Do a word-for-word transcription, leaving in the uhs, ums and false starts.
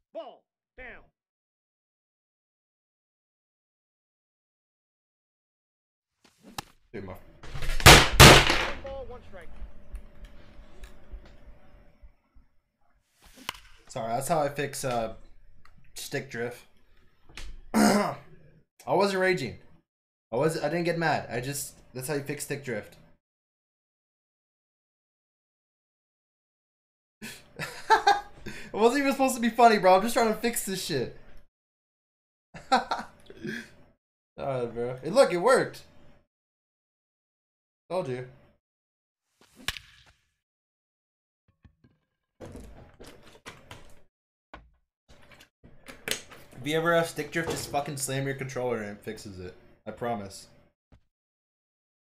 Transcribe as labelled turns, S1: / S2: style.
S1: Ball down.
S2: Dude, my...
S1: One ball, one strike.
S2: Sorry, that's how I fix uh, stick drift. I wasn't raging. I was. I didn't get mad. I just. That's how you fix stick drift. It wasn't even supposed to be funny, bro. I'm just trying to fix this shit. Alright, bro. Hey, look, it worked. Told you. If you ever have stick drift, just fucking slam your controller and it fixes it. I promise.